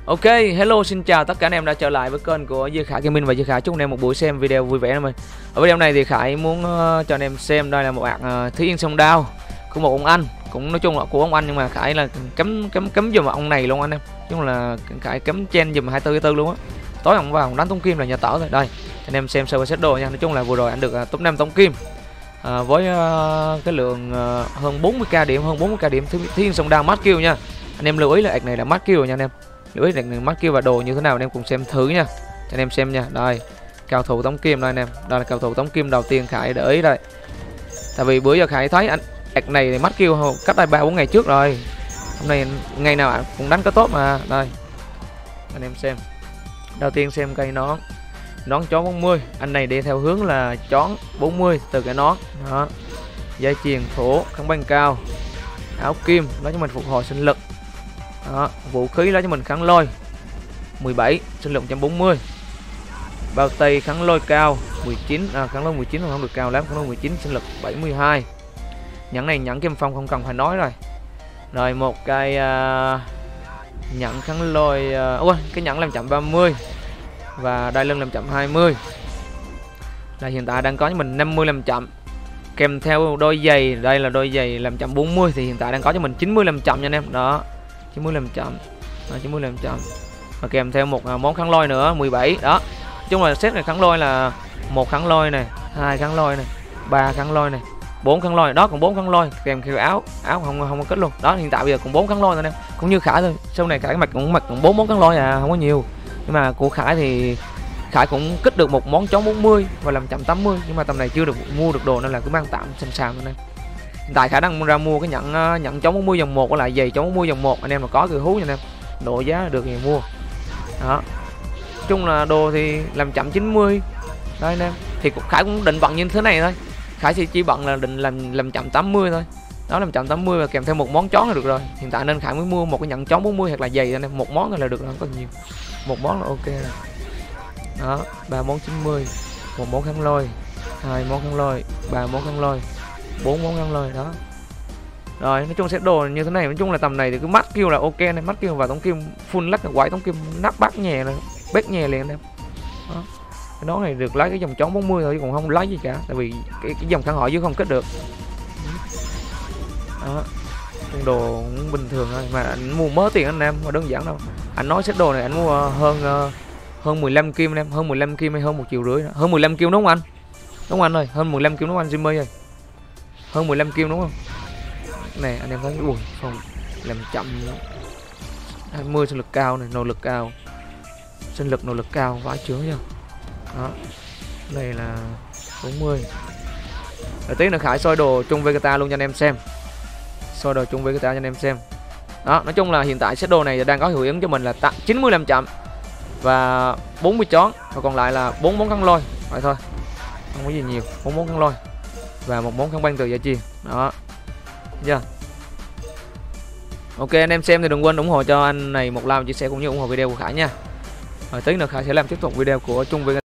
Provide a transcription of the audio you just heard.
Ok, hello, xin chào tất cả anh em đã trở lại với kênh của Duy Khải Gaming, và Duy Khải chúc anh em một buổi xem video vui vẻ mình. Ở video này thì Khải muốn cho anh em xem đây là một bạn Thúy Yên Sông Đao của một ông anh, cũng nói chung là của ông anh, nhưng mà Khải là cấm giùm ông này luôn anh em. Chung là Khải cấm chen giùm 24/4 luôn á. Tối ông vào đánh tống kim là nhà tở rồi. Đây, anh em xem server set đồ nha. Nói chung là vừa rồi anh được top 5 tống kim. Với cái lượng hơn 40k điểm, Thúy Yên Sông Đao mát kill nha. Anh em lưu ý là ạc này là mát kill rồi nha anh em. Lưu ý là mát kill và đồ như thế nào anh em cùng xem thử nha. Cho anh em xem nha. Đây, cao thủ tống kim đây anh em. Đây là cao thủ tống kim đầu tiên Khải để ý đây. Tại vì bữa giờ Khải thấy anh ạc này thì mát kill cách đây 3-4 ngày trước rồi. Hôm nay ngày nào cũng đánh có tốt mà. Đây, anh em xem. Đầu tiên xem cây nón chón 40. Anh này đi theo hướng là chón 40 từ cái nón đó. Dây chuyền thổ kháng băng cao, áo kim đó cho mình phục hồi sinh lực đó. Vũ khí đó cho mình kháng lôi 17, sinh lực 140. Bao tay kháng lôi cao 19, kháng lôi 19 không được cao lắm, kháng lôi 19, sinh lực 72. Nhẫn này nhẫn kim phong không cần phải nói rồi. Rồi một cái nhẫn kháng lôi cái nhẫn làm chậm 30 và đai lưng làm chậm 20. Là hiện tại đang có cho mình 50 làm chậm kèm theo đôi giày, đây là đôi giày làm chậm 40 thì hiện tại đang có cho mình 90 làm chậm nha anh em. Đó, 90 làm chậm. Đó, 90 làm chậm. Và kèm theo một món kháng lôi nữa 17. Đó. Nói chung là set này kháng lôi là một kháng lôi này, 2 kháng lôi này, 3 kháng lôi này, 4 kháng lôi. Đó, còn 4 kháng lôi kèm theo áo không có kết luôn. Đó, hiện tại bây giờ còn 4 kháng lôi thôi anh em. Cũng như Khải thôi. Sau này Khải mặc cũng 4 món kháng lôi không có nhiều. Nhưng mà của Khải thì Khải cũng kích được một món chón 40 và làm chậm 80, nhưng mà tầm này chưa được mua được đồ nên là cứ mang tạm xem sao anh em. Hiện tại Khải đang ra mua cái nhận chón 40 dòng 1 với lại giày chón 40 dòng 1, anh em mà có cứ hú nha anh em. Độ giá được thì mua. Đó. Nói chung là đồ thì làm chậm 90. Đây anh em. Thì Khải cũng định bận như thế này thôi. Khải chỉ bận là định làm chậm 80 thôi. Đó, làm chậm 80 và kèm theo một món chón là được rồi. Hiện tại nên Khải mới mua một cái nhận chón 40 hoặc là giày anh em, một món là được rồi, không có nhiều. Một món là ok rồi. Đó, 3 món 90, một món kháng lôi, 2 món kháng lôi, 3 món kháng lôi, 4 món kháng lôi đó. Rồi, nói chung set đồ như thế này, nói chung là tầm này thì cứ mắt kêu là ok này, mắt kêu và tống kim full lắc quái tống kim nắp bát nhè rồi, bét nhè liền em. Đó. Cái nón này được lấy cái dòng chón 40 thôi chứ còn không lấy gì cả, tại vì cái dòng kháng hỏi dưới không kết được. Đó. Con đồ cũng bình thường thôi mà anh mua mớ tiền anh em, mà đơn giản đâu. Anh nói set đồ này anh mua hơn 15 kim anh em, hơn 15 kim hay hơn 1,5 triệu nữa. Hơn 15 kim đúng không anh? Đúng anh ơi, hơn 15 kim đúng không anh Jimmy ơi? Hơn 15 kim đúng không? Này anh em thấy ui, không làm chậm 20 sinh lực cao này, nỗ lực cao. Sinh lực nỗ lực cao vãi chướng chưa? Đó. Này là 40. Rồi tí nữa Khải soi đồ chung Vegeta luôn cho anh em xem. Soi đồ chung Vegeta cho anh em xem. Đó, nói chung là hiện tại set đồ này đang có hiệu ứng cho mình là 90 làm chậm và 40 chón, và còn lại là 4 món kháng lôi vậy thôi, không có gì nhiều. 4 món kháng lôi và một món kháng băng từ gia chi. Đó chưa? Ok, anh em xem thì đừng quên ủng hộ cho anh này một like, chia sẻ cũng như ủng hộ video của Khải nha. Rồi tí nữa Khải sẽ làm tiếp tục video của chung với